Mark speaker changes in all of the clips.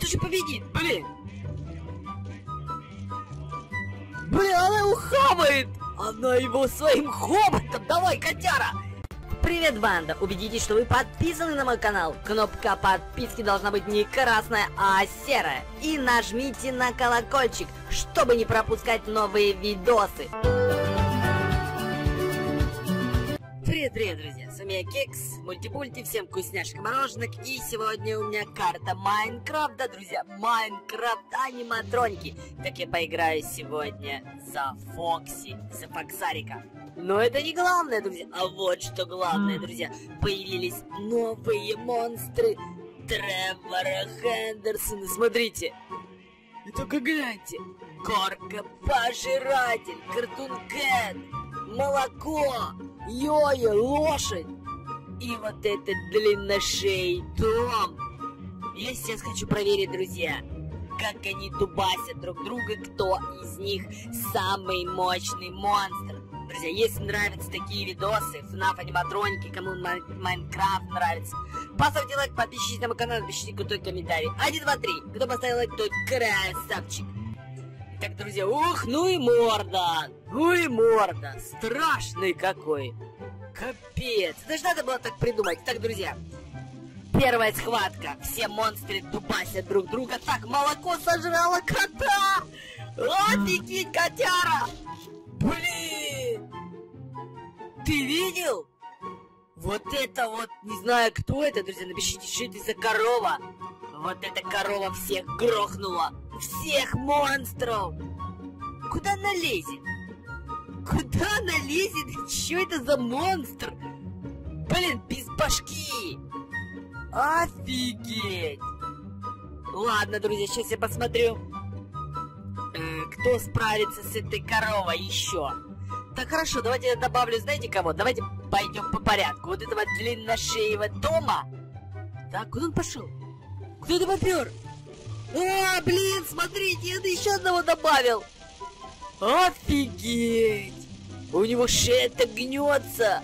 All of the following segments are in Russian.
Speaker 1: же победит, блин. Блин, она его хавает. Она его своим хоботом. Давай, котяра. Привет, банда! Убедитесь, что вы подписаны на мой канал. Кнопка подписки должна быть не красная, а серая. И нажмите на колокольчик, чтобы не пропускать новые видосы. Привет, друзья! С вами я Кекс, мультипульти, всем вкусняшек мороженок. И сегодня у меня карта Майнкрафт, да, друзья, Майнкрафт аниматроники. Так я поиграю сегодня за Фокси, за Фоксарика. Но это не главное, друзья, а вот что главное, друзья. Появились новые монстры Тревора Хендерсона, смотрите. И только гляньте, Горка-пожиратель, Картун Кэт, Молоко, Йоя, Лошадь и вот этот длинношеый Том. Я сейчас хочу проверить, друзья, как они дубасят друг друга, кто из них самый мощный монстр. Друзья, если нравятся такие видосы, FNAF аниматроники, кому Майнкрафт нравится, поставьте лайк, подпишитесь на мой канал, напишите крутой комментарий. 1, 2, 3. Кто поставил лайк, тот красавчик. Итак, друзья, ух, ну и морда. Ну и морда. Страшный какой. Капец. Это же надо было так придумать. Итак, друзья, первая схватка. Все монстры дубасят друг друга. Так, молоко сожрало кота. Офигеть, котяра. Блин! Ты видел? Вот это вот, не знаю, кто это, друзья, напишите, что это за корова. Вот эта корова всех грохнула. Всех монстров. Куда она лезет? Куда она лезет? Что это за монстр? Блин, без башки. Офигеть. Ладно, друзья, сейчас я посмотрю, кто справится с этой коровой еще. Так, хорошо, давайте я добавлю, знаете кого? Давайте пойдем по порядку. Вот этого длинношеего Тома. Так, куда он пошел? Куда ты попер? А, блин, смотрите, я еще одного добавил. Офигеть. У него шея-то гнется.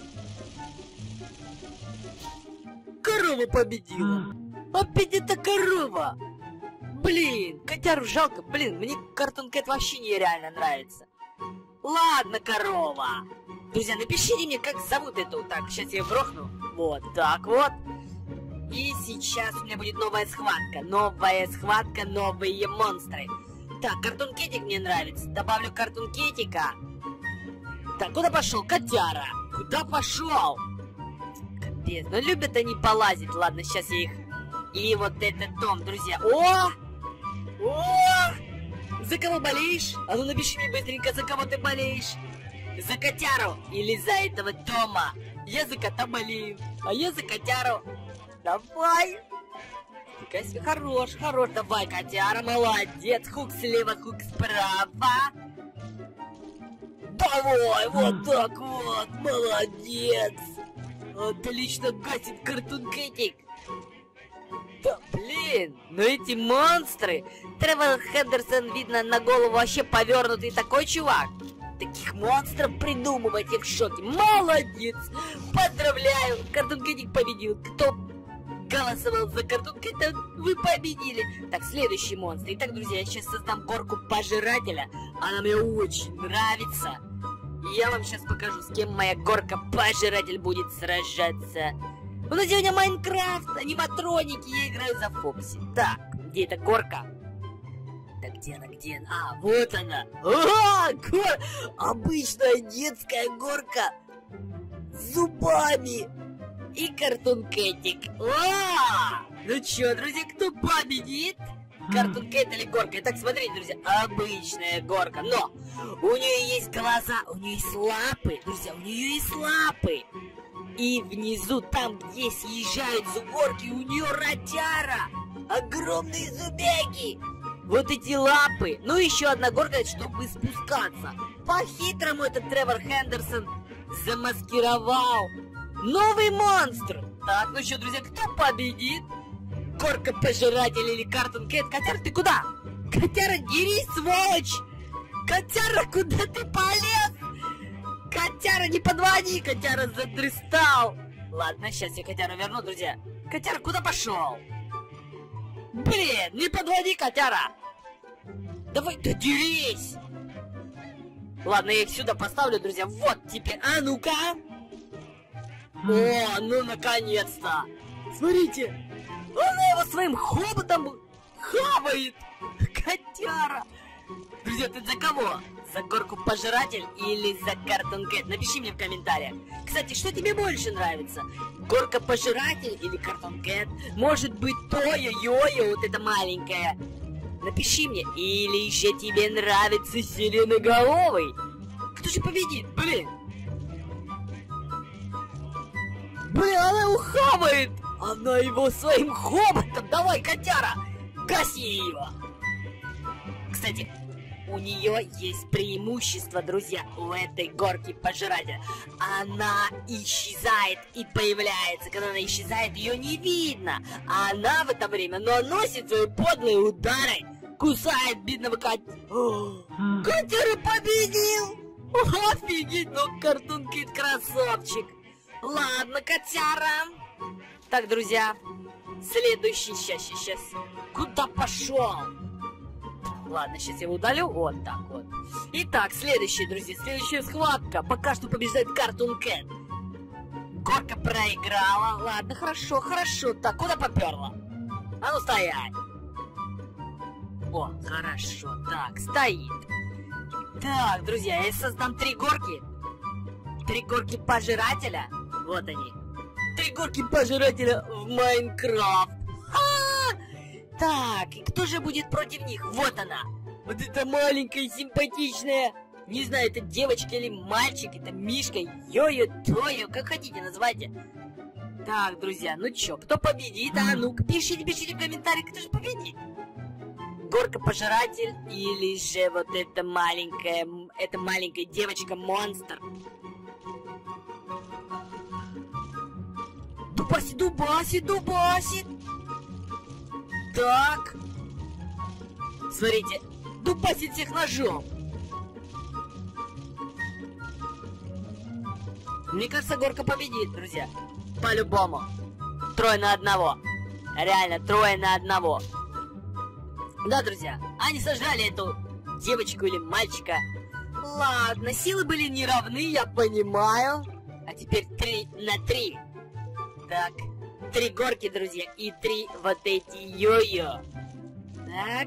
Speaker 1: Корова победила. Опять эта корова. Блин, котяру жалко. Блин, мне Картун Кэт вообще нереально нравится. Ладно, корова. Друзья, напишите мне, как зовут эту. Так, сейчас я грохну. Вот, так вот. И сейчас у меня будет новая схватка. Новая схватка, новые монстры. Так, Картун Кетик мне нравится. Добавлю Картун Кетика. Так, куда пошел? Котяра. Куда пошел? Капец, ну любят они полазить. Ладно, сейчас я их... И вот этот Том, друзья. О! О! За кого болеешь? А ну напиши мне быстренько, за кого ты болеешь. За котяру или за этого Тома? Я за кота болею. А я за котяру. Давай. Фига себе, хорош, хорош. Давай, котяра, молодец. Хук слева, хук справа. Давай, вот так вот. Молодец. Отлично гасит Картун Кетик. Да, блин, ну эти монстры. Тревор Хендерсон, видно, на голову вообще повернутый такой чувак. Таких монстров придумывать, я в шоке. Молодец. Поздравляю, Картун Кетик победил. Кто голосовал за Картун Кэт, вы победили. Так, следующий монстр. Итак, друзья, я сейчас создам горку-пожирателя. Она мне очень нравится. И я вам сейчас покажу, с кем моя горка-пожиратель будет сражаться. У нас сегодня Майнкрафт, аниматроники, я играю за Фокси. Так, где эта горка? Так, где она, где она? А, вот она. Обычная детская горка с зубами. И Картун Кетик. Ну чё, друзья, кто победит? Картун Кэт или горка? Итак, смотрите, друзья, обычная горка. Но у нее есть глаза, у нее есть лапы. Друзья, у нее есть лапы. И внизу, там, где съезжают с горки, у нее ротяра. Огромные зубеки. Вот эти лапы. Ну, еще одна горка, чтобы спускаться. По-хитрому этот Тревор Хендерсон замаскировал новый монстр. Так, ну что, друзья, кто победит? Горка-пожиратель или Картун Кэт? Котяра, ты куда? Котяра, дерись, сволочь! Котяра, куда ты полез? Котяра, не подводи! Котяра задрыстал! Ладно, сейчас я котяру верну, друзья. Котяра, куда пошел? Блин, не подводи, котяра! Давай, да дерись! Ладно, я их сюда поставлю, друзья. Вот теперь. А ну-ка! О, ну наконец-то! Смотрите! Она его своим хоботом хавает! Котяра! Друзья, ты за кого? За горку пожиратель или за Cartoon Cat? Напиши мне в комментариях. Кстати, что тебе больше нравится? Горка пожиратель или Cartoon Cat? Может быть, Тойо-Йойо, вот это маленькая? Напиши мне. Или же тебе нравится Сиреноголовый? Кто же победит? Блин! Блин, она его хавает! Она его своим хоботом! Давай, котяра! Гаси его! Кстати, у нее есть преимущество, друзья, у этой горки пожирателя. Она исчезает и появляется. Когда она исчезает, ее не видно. А она в это время наносит свои подлые удары. Кусает бедного котяра победил! Офигеть, ну Cartoon Cat красавчик. Ладно, котяра. Так, друзья, следующий, сейчас. Куда пошел? Ладно, сейчас я его удалю. Вот так вот. Итак, следующий, друзья, следующая схватка. Пока что побеждает Cartoon Cat. Горка проиграла. Ладно, хорошо. Так, куда поперла? А ну стоять. О, хорошо. Так, стоит. Так, друзья, я создам 3 горки. 3 горки пожирателя. Вот они. 3 горки пожирателя в Майнкрафт. Так, и кто же будет против них? Вот она. Вот эта маленькая, симпатичная. Не знаю, это девочка или мальчик. Это Мишка, Йойо, Тойо. Как хотите, называйте. Так, друзья, ну чё, кто победит? А ну-ка, пишите в комментариях, кто же победит. Горка-пожиратель или же вот эта маленькая девочка-монстр. Дубасит. Так. Смотрите, дубасит всех ножом. Мне кажется, горка победит, друзья. По-любому. 3 на 1. Реально, 3 на 1. Да, друзья, они сожрали эту девочку или мальчика. Ладно, силы были неравны, я понимаю. А теперь 3 на 3. Так, 3 горки, друзья, и 3 вот эти йо-йо. Так.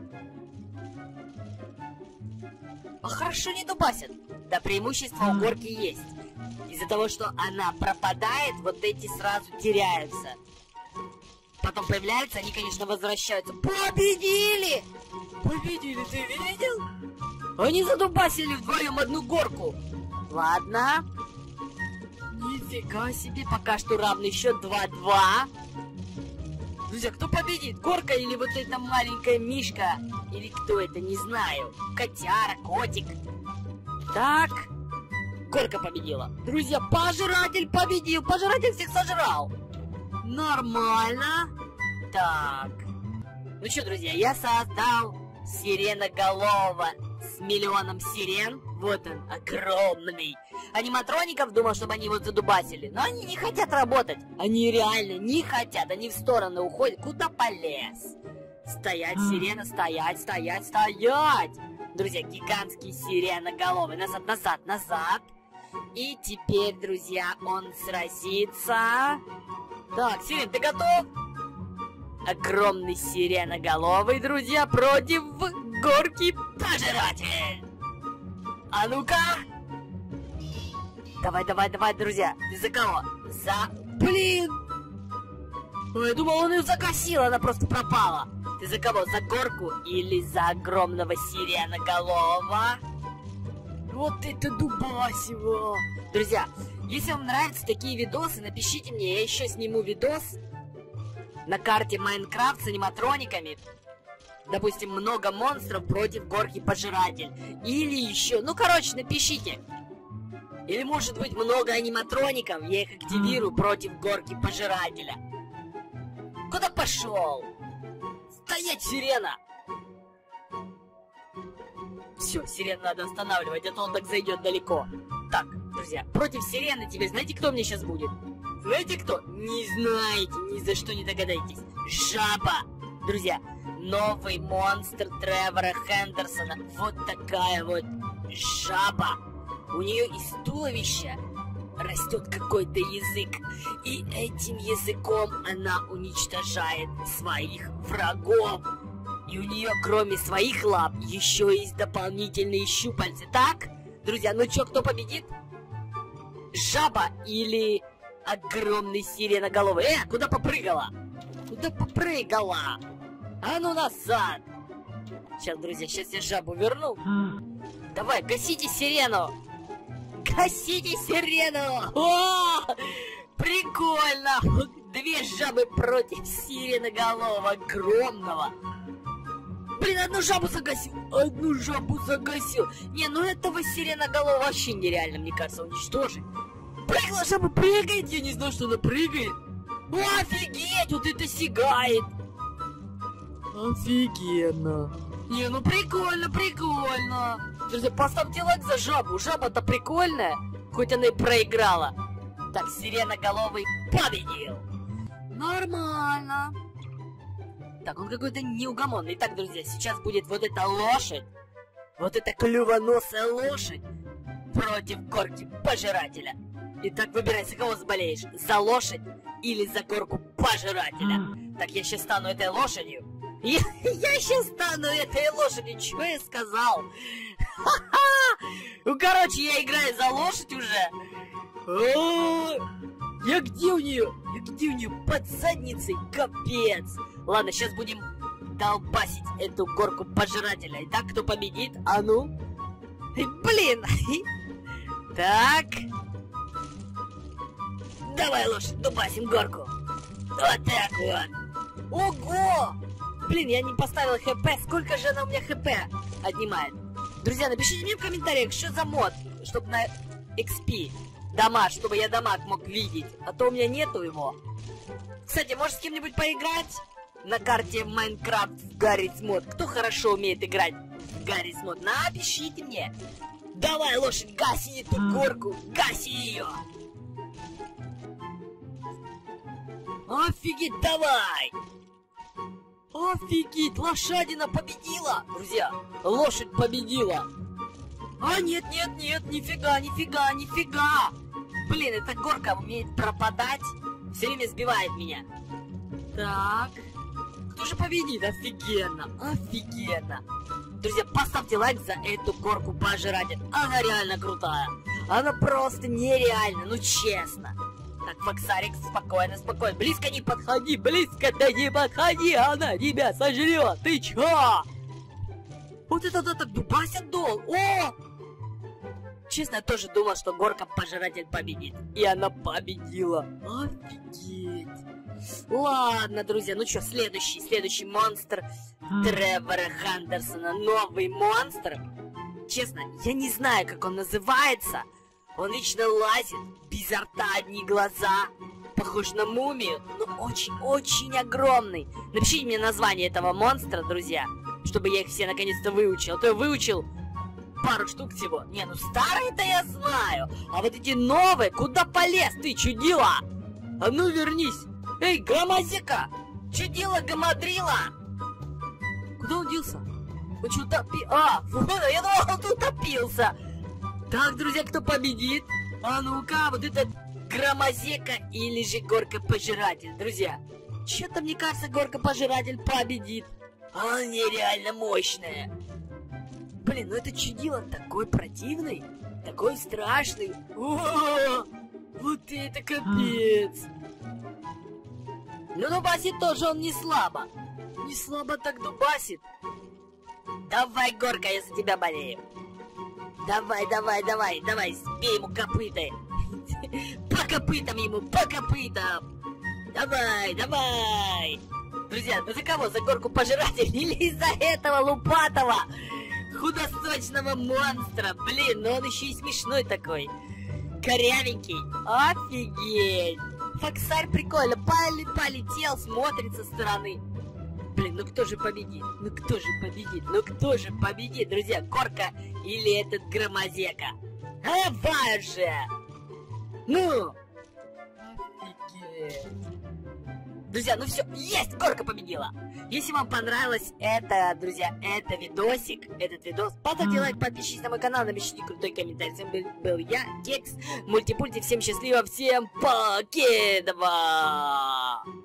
Speaker 1: А хорошо не дубасят. Да, преимущество у горки есть. Из-за того, что она пропадает, вот эти сразу теряются. Потом появляются, они, конечно, возвращаются. Победили! Победили, ты видел? Они задубасили вдвоем одну горку. Ладно. Нифига себе, пока что равный счет 2-2. Друзья, кто победит? Горка или вот эта маленькая Мишка? Или кто это, не знаю. Котяра, котик. Так. Горка победила. Друзья, пожиратель победил. Пожиратель всех сожрал. Нормально. Так. Ну что, друзья, я создал сиреноголового с миллионом сирен. Вот он, огромный. Аниматроников думал, чтобы они его задубасили. Но они не хотят работать. Они реально не хотят. Они в сторону уходят. Куда полез? Стоять, сирена, стоять. Друзья, гигантский сиреноголовый. Назад. И теперь, друзья, он сразится. Так, Сирен, ты готов? Огромный сиреноголовый, друзья, против горки пожиратель. А ну-ка. Давай, друзья. Ты за кого? Блин. Ой, я думал, он ее загасил, она просто пропала. Ты за кого? За горку или за огромного сиреноголового? Вот это дубасево. Друзья, если вам нравятся такие видосы, напишите мне, я еще сниму видос на карте Майнкрафт с аниматрониками. Допустим, много монстров против горки пожиратель. Или еще, ну короче, напишите. Или может быть много аниматроников, я их активирую против горки пожирателя. Куда пошел? Стоять, сирена! Все, сирену надо останавливать, а то он так зайдет далеко. Так, друзья, против сирены теперь знаете, кто мне сейчас будет? Знаете кто? Не знаете, ни за что не догадаетесь. Жаба! Друзья, новый монстр Тревора Хендерсона. Вот такая вот жаба. У нее из туловища растет какой-то язык. И этим языком она уничтожает своих врагов. И у нее, кроме своих лап, еще есть дополнительные щупальца. Так, друзья, ну чё, кто победит? Жаба или огромный сиреноголовый? Куда попрыгала? Куда попрыгала? А ну назад! Сейчас, друзья, сейчас я жабу верну. Давай, гасите сирену! Гасите сирену! О! Прикольно! Две жабы против сиреноголового огромного. Блин, одну жабу загасил! Одну жабу загасил! Не, ну этого сиреноголового вообще нереально, мне кажется, уничтожить. Прыгала жаба, прыгает! Я не знаю, что она прыгает. О, офигеть! Вот это сигает! Офигенно! Не, ну прикольно, прикольно! Друзья, поставьте лайк за жабу. Жаба-то прикольная, хоть она и проиграла. Так, сиреноголовый победил. Нормально. Так, он какой-то неугомонный. Так, друзья, сейчас будет вот эта лошадь. Вот эта клювоносая лошадь против горки пожирателя. Итак, выбирай, за кого заболеешь. За лошадь или за горку пожирателя. Так, я сейчас стану этой лошадью. Я сейчас стану этой лошадью. Что я сказал? Ха-ха! Ну, короче, я играю за лошадь уже. Я где у нее? Я где у нее? Под задницей? Капец. Ладно, сейчас будем долбасить эту горку пожирателя. Итак, кто победит? А ну? Блин. Так. Давай, лошадь, дубасим горку. Вот так вот. Ого! Блин, я не поставил хп. Сколько же она у меня хп отнимает? Друзья, напишите мне в комментариях, что за мод, чтобы на XP дамаг, чтобы я дамаг мог видеть. А то у меня нету его. Кстати, может с кем-нибудь поиграть на карте Майнкрафт в Гаррис мод? Кто хорошо умеет играть в Гаррис мод? Напишите мне. Давай, лошадь, гаси эту горку. Гаси ее. Офигеть, давай. Офигеть, лошадина победила! Друзья, лошадь победила! А, нет, нет, нет, нифига, нифига, нифига! Блин, эта горка умеет пропадать, все время сбивает меня. Так, кто же победит? Офигенно, офигенно! Друзья, поставьте лайк за эту горку пожиратель, она реально крутая! Она просто нереальна, ну честно! Так, Фоксарик, спокойно, спокойно. Близко не подходи, близко-то не подходи, она тебя сожрет. Ты чё? Вот это так дубасят дол. О! Честно, я тоже думал, что горка пожиратель победит. И она победила. Офигеть. Ладно, друзья, ну чё, следующий монстр Тревора Хендерсона. Новый монстр. Честно, я не знаю, как он называется. Он вечно лазит, без рта одни глаза, похож на мумию, но очень-очень огромный. Напишите мне название этого монстра, друзья, чтобы я их все наконец-то выучил. А то я выучил пару штук всего. Не, ну старые-то я знаю, а вот эти новые, куда полез ты, чудила? А ну вернись. Эй, громозека, чудила, гамадрила. Куда он делся? Он что, топил? А, вот, я думал, он тут топился. Так, друзья, кто победит? А ну-ка, вот этот громозека или же горка-пожиратель, друзья. Что-то, мне кажется, горка-пожиратель победит. Она нереально мощная. Блин, ну это чудило такой противный, такой страшный. О, вот это капец. Ну, дубасит тоже он не слабо. Не слабо так дубасит. Давай, горка, я за тебя болею. Давай, давай, давай, давай, сбей ему копыта. По копытам ему, по копытам. Давай, давай. Друзья, ну за кого? За горку пожирателя или из-за этого лупатого худосочного монстра? Блин, ну он еще и смешной такой. Корявенький. Офигеть. Фоксарь прикольно. Полетел, смотрит со стороны. Блин, ну кто же победит? Ну кто же победит? Ну кто же победит, друзья? Горка или этот громозека? Давай же! Ну! Офигеть! Друзья, ну все, есть, горка победила. Если вам понравилось это, друзья, этот видос, поставьте лайк, подпишитесь на мой канал, напишите крутой комментарий. С вами был я, Кекс, мультипульти. Всем счастливо, всем покедова!